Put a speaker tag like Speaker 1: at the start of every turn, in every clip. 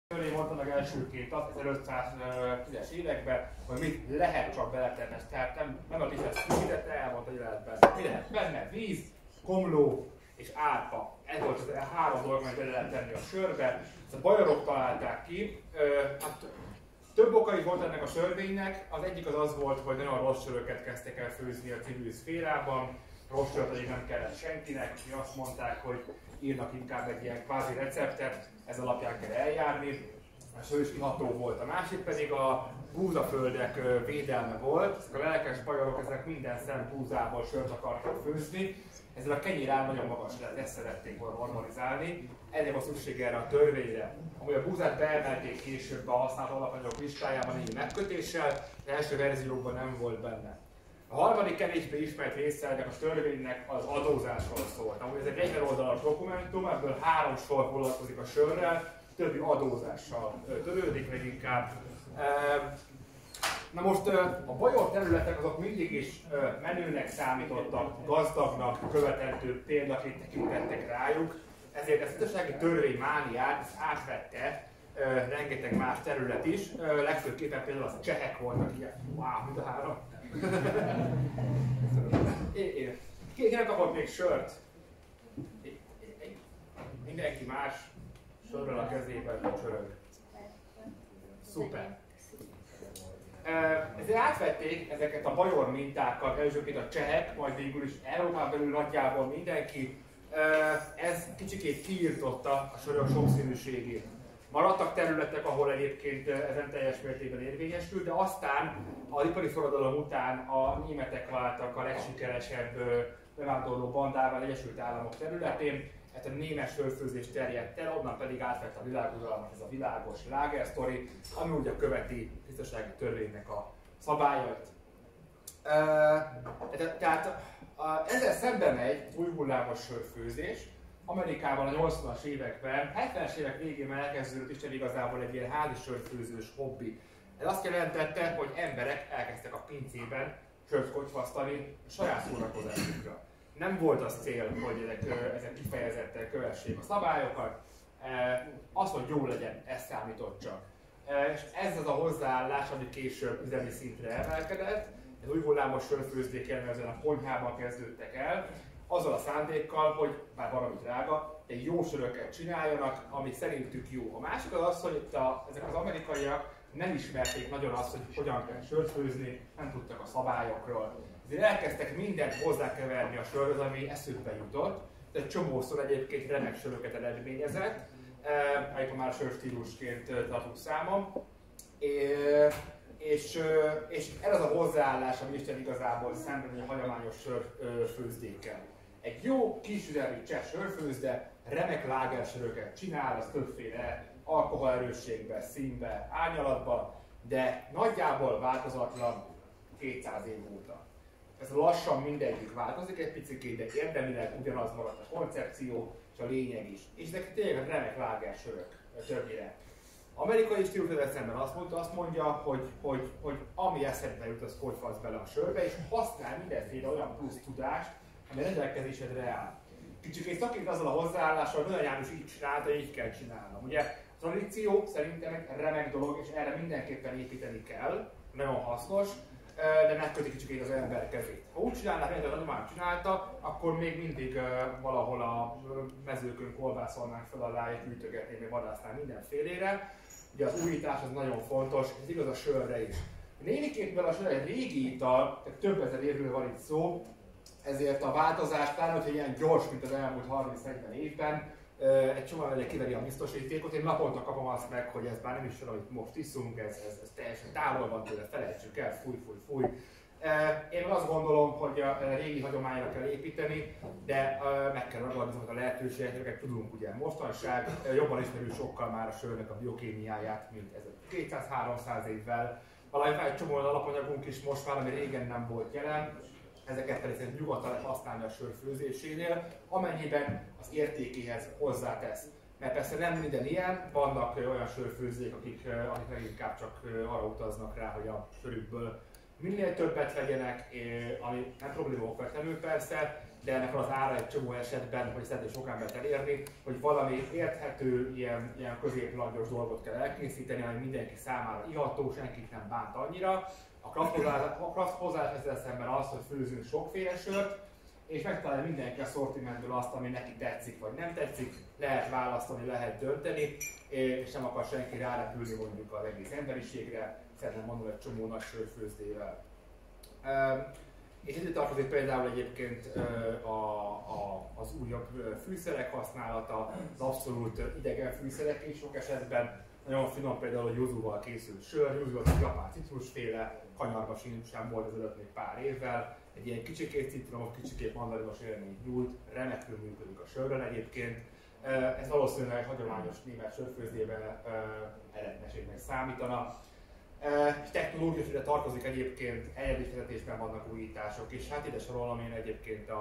Speaker 1: Törvény mondta meg elsőként azt 1510-es években, hogy mit lehet csak beletenni. Tehát nem a Liszesz frissítette, elmondta, hogy lehet benne. Mi lehet benne? Víz, komló és árpa. Ez volt az három dolog, amit bele lehet tenni a sörbe. Ezt a bajorok találták ki. Hát, több oka is volt ennek a sörvénynek. Az egyik az volt, hogy nagyon rossz söröket kezdtek el főzni a civil szférában. Rossz sört pedig nem kellett senkinek. Mi azt mondták, hogy írnak inkább egy ilyen kvázi receptet, ez alapján kell eljárni. A sör is iható volt. A másik pedig a búzaföldek védelme volt. Ezek a lelkes bajorok, ezek minden szent búzából sört akartak főzni. Ezzel a kenyérár nagyon magas lett, ezt szerették volna normalizálni. Ezért volt szükség erre a törvényre. Amúgy a búzát beemelték később a használt alapanyagok listájában így megkötéssel, de első verziókban nem volt benne. A harmadik kevésbé ismert része ennek a törvénynek az adózásról szólt. Amúgy ez egy 40 oldalas dokumentum, ebből 3 sor foglalkozik a sörrel, többi adózással törődik meg inkább. Na most a bajor területek azok mindig is menőnek számítottak, gazdagnak, követendő példaként tekintettek rájuk, ezért ezt a gazdasági törvénymániát átvette rengeteg más terület is, legfőképpen például az csehek voltak ilyen, wow, mind a három. Ki nem kapott még sört? Mindenki más sörrel a kezében csörög. Szuper. Ezért átvették ezeket a bajor mintákat, elsőként a csehek, majd végül is Európán belül nagyjából mindenki. Ez kicsikét kiirtotta a sörök sokszínűségét. Maradtak területek, ahol egyébként ezen teljes mértékben érvényesült, de aztán az ipari forradalom után a németek váltak a legsikeresebb bevándorló bandává az Egyesült Államok területén. Ez a német sörfőzés terjedt el, onnan pedig átvett a világuralmat ez a világos lágersztori, ami ugye követi a tisztasági törvénynek a szabályait. Tehát ezzel szembe megy új hullámos sörfőzés. Amerikában a 80-as években, 70-es évek végén már elkezdődött Isten igazából egy ilyen házi sörfőzős hobbi. Ez azt jelentette, hogy emberek elkezdtek a pincében sört kocsvasztani a saját szórakozásukra. Nem volt az cél, hogy ezek kifejezetten kövessék a szabályokat, az, hogy jó legyen, ez számított csak. És ez az a hozzáállás, ami később üzemi szintre emelkedett. Az új hullámos sörfőzdék jellemzően a konyhában kezdődtek el, azzal a szándékkal, hogy bár valami drága, de jó söröket csináljanak, ami szerintük jó. A másik az, hogy itt ezek az amerikaiak nem ismerték nagyon azt, hogy hogyan kell sört főzni, nem tudtak a szabályokról. Ezért elkezdtek mindent hozzákeverni a sörhöz, ami eszükbe jutott, de egy csomószor egyébként remek söröket eredményezett, amikor már sörstílusként tartunk számon. És ez az a hozzáállás, ami Isten igazából szemben a hagyományos sörfőzdékkel. Egy jó kisüzemi cseh sörfőzde remek lágersöröket csinál, az többféle alkoholerősségben, színben, árnyalatban, de nagyjából változatlan 200 év óta. Ez lassan mindegyik változik egy picit, de érdemileg ugyanaz maradt a koncepció és a lényeg is. És ezek tényleg remek lágersörök többnyire. Amerikai stílusra szemben azt mondja, hogy ami eszedbe jut, az kocsvasz bele a sörbe, és használ mindenféle olyan plusz tudást, ami rendelkezésedre áll. Kicsikét szakít azzal a hozzáállással, hogy Nagy János így csinálta, így kell csinálnom. Ugye a tradíció szerintem egy remek dolog, és erre mindenképpen építeni kell, nagyon hasznos, de megköti kicsikét az ember kezét. Ha úgy csinálná, mint a nagyomány csinálta, akkor még mindig valahol a mezőkön kolbászolnánk fel alá, és gyűjtögetnénk, vagy vadásznál mindenfélére. Ugye az újítás az nagyon fontos, ez igaz a sörre is. Némiként, mivel a sör egy régi ital, tehát több ezer évről van itt szó, ezért a változás, pláne hogyha ilyen gyors, mint az elmúlt 30-40 évben, egy csomó ember kiveri a biztosítékot, én naponta kapom azt meg, hogy ez már nem is olyan, amit most iszunk, ez teljesen távol van tőle, felejtsük el, fúj. Én azt gondolom, hogy a régi hagyományra kell építeni, de meg kell ragadni azokat a lehetőségeket, tudunk ugye mostanság, jobban ismerünk sokkal már a sörnek a biokémiáját, mint ez 200-300 évvel. Valami egy csomó alapanyagunk is most már, ami régen nem volt jelen, ezeket pedig szerintem nyugodtan lehet használni a sör főzésénél, amennyiben az értékéhez hozzátesz. Mert persze nem minden ilyen, vannak olyan sörfőzők, akik leginkább csak arra utaznak rá, hogy a sörükből Minél többet vegyenek, ami nem probléma okvetlenül persze, de ennek az ára egy csomó esetben, hogy szeretnél sok embert elérni, hogy valami érthető, ilyen középlangyos dolgot kell elkészíteni, ami mindenki számára iható, senkit nem bánt annyira. A craft hozzáállás ezzel szemben az, hogy főzünk sokféle sört, és megtalálja mindenki a szortimentből azt, ami neki tetszik vagy nem tetszik, lehet választani, lehet dönteni, és nem akar senki rárepülni mondjuk az egész emberiségre, szeretném mondani egy csomó nagy sörfőzdével. És ide tartozik például egyébként az újabb fűszerek használata, az abszolút idegen fűszerek is sok esetben. Nagyon finom például a yuzuval készült sör, yuzu az a japán citrusféle, kanyarba sem volt ezelőtt még pár évvel. Egy ilyen kicsikét citromos, kicsikét mandarinos élmény nyújt, remekül működik a sörrel egyébként. Ez valószínűleg egy hagyományos német sörfőzdében eredményességnek számítana. És technológia ide tartozik egyébként, eljegyzésvezetésben vannak újítások, és hát ide sorolom én egyébként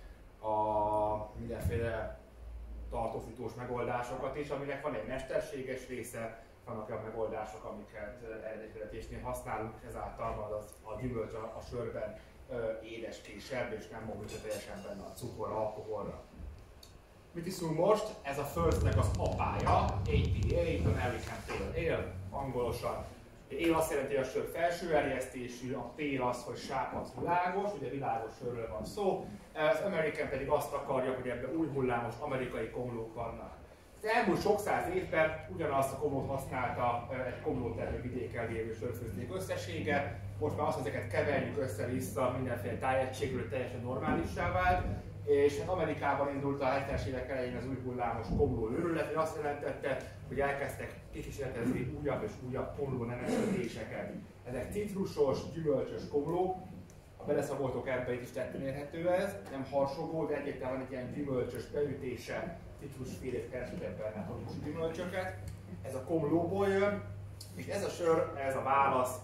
Speaker 1: a mindenféle tartózítós megoldásokat is, aminek van egy mesterséges része, vannak olyan megoldások, amiket eljegyzésvezetésnél használunk, és ezáltal a gyümölcs a sörben édeskésebb, és nem mozdítja teljesen benne a cukorra, alkoholra. Mit iszunk most? Ez a Firstnek az apája, APA, American Pale Ale, angolosan. Ale azt jelenti, hogy a sör felső erjesztésű, a pale az, hogy sápadt világos, ugye világos sörről van szó. Az American pedig azt akarja, hogy ebben új hullámos amerikai komlók vannak. Az elmúlt sok száz évben ugyanazt a komlót használta egy komlótermő vidéken lévő sörfőzdék összessége. Most már azt, hogy ezeket keverjük össze-vissza mindenféle tájegységről, teljesen normálissá vált. És hát Amerikában indult a 70-es évek elején az új hullámos komló őrület, hogy azt jelentette, hogy elkezdtek kikísérletezni újabb és újabb komló nemesítéseket. Ezek citrusos, gyümölcsös komlók, a beleszagoltok ebbe is tetten érhető ez, nem harsogó, de egyébként egy ilyen gyümölcsös beütése, citrusfélét keresett ebben a gyümölcsöket. Ez a komlóból jön, és ez a sör, ez a válasz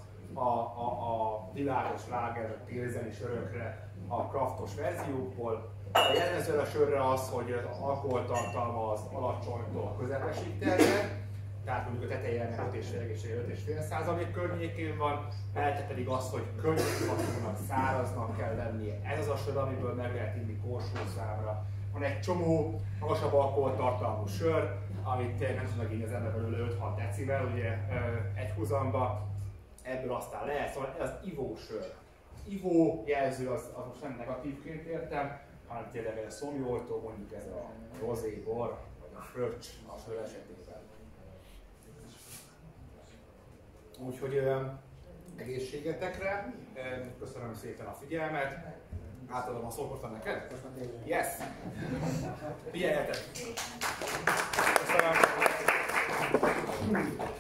Speaker 1: a világos láger, pilzeni sörökre, a craftos verziókból. A jellemző a sörre az, hogy az alkoholtartalma az alacsonytól közepesig terjed, tehát mondjuk a teteje 5,5% környékén van, mellette pedig az, hogy könnyűhatónak, száraznak kell lennie. Ez az a sör, amiből meg lehet inni korsószámra. Van egy csomó magasabb alkoholtartalmú sör, amit nem tudnak inni az ember belőle 5-6 decivel, ugye egy húzamba, ebből aztán lehet, szóval ez az ivósör. Ivó jelző az most nem negatívként értem, hanem tényleg egy szomjoltó, mondjuk ez a rozébor, vagy a fröccs a sör esetében. Úgyhogy egészségetekre, köszönöm szépen a figyelmet, átadom a szót most neked? Yes! Figyeljetek! Köszönöm!